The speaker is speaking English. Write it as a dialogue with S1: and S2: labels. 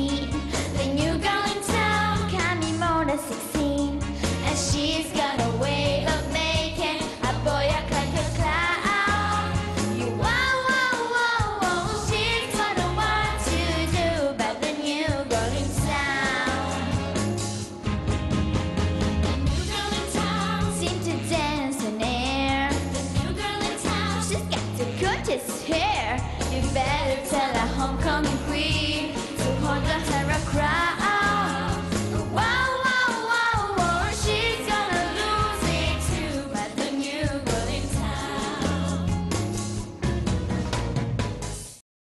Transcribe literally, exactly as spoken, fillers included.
S1: sixteen. The new girl in town can be more than sixteen. And she's got a way of making a boy act like a clown. You wow, wow, wow, wow. She's got a what to do about the new girl in town. The new girl in town seems to dance in air. The new girl in town, she's got to cut his hair. You better tell her homecoming queen.